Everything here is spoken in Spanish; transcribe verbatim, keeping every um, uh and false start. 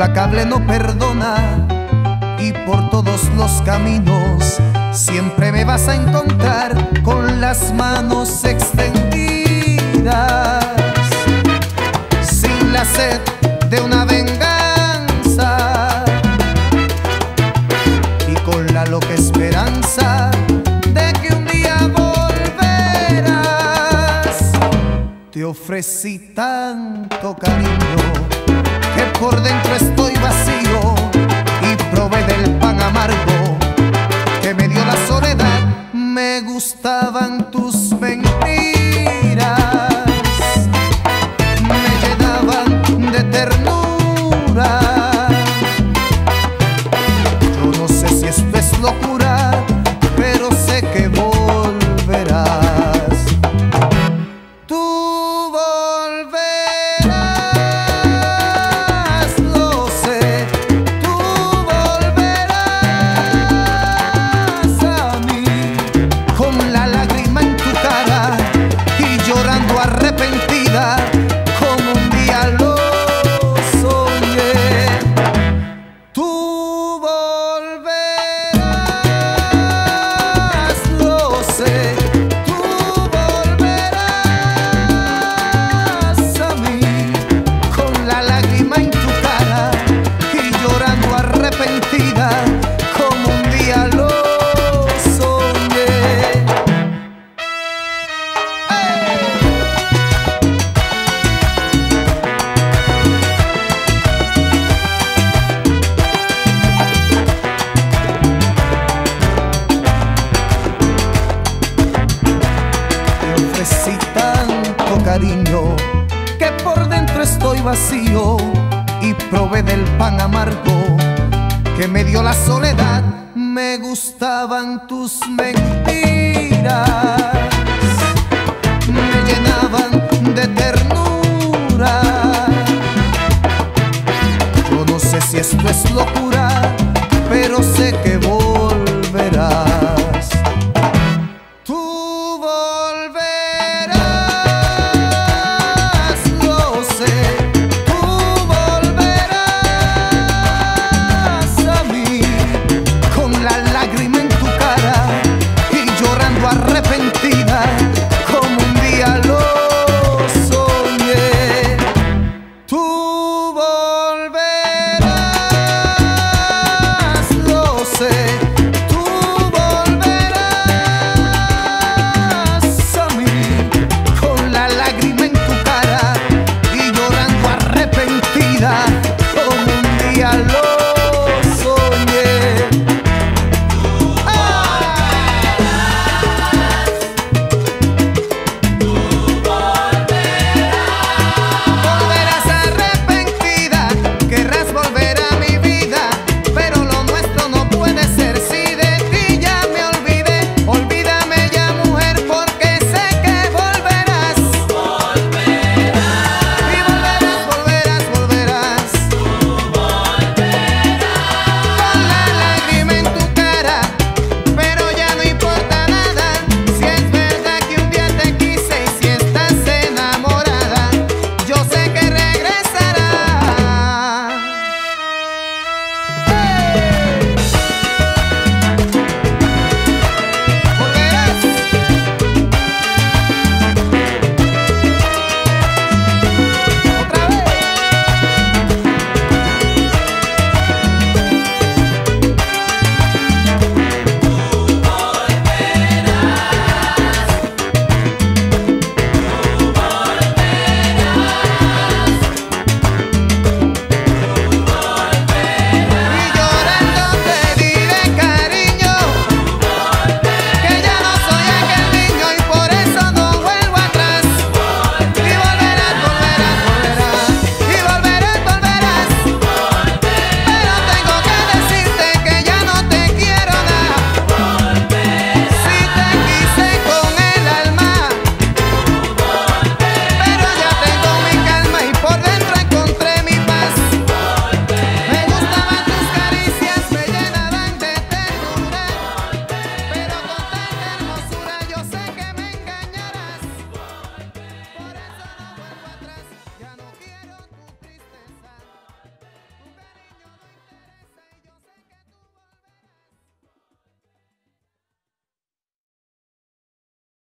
implacable no perdona, y por todos los caminos siempre me vas a encontrar con las manos extendidas, sin la sed de una venganza y con la loca esperanza de que un día volverás. Te ofrecí tanto cariño que por dentro estoy vacío, y probé del pan amargo que me dio la soledad. Me gustaban tus mentiras, me llenaban de ternura. Yo no sé si esto es locura, pero sé que volverás. Tú volverás, lo sé. Tú volverás a mí con la lágrima en tu cara y llorando arrepentida como un día lo soñé. Tú volverás, lo sé. Tú volverás a mí con la lágrima en tu cara y llorando arrepentida como un día lo soñé. Te ofrecí tanto cariño que por dentro estoy vacío, y probé del pan amargo que me dio la soledad. Me gustaban tus mentiras,